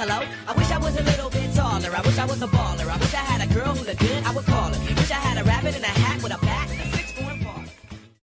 hello. I wish I was a little bit taller. I wish I was a baller. I wish I had a girl who looked good, I would call her. Wish I had a